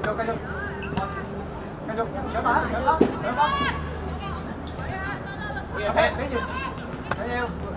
Chở bắn, chở bắn, chở bắn. Kìa, hết, mấy gì? Bao nhiêu?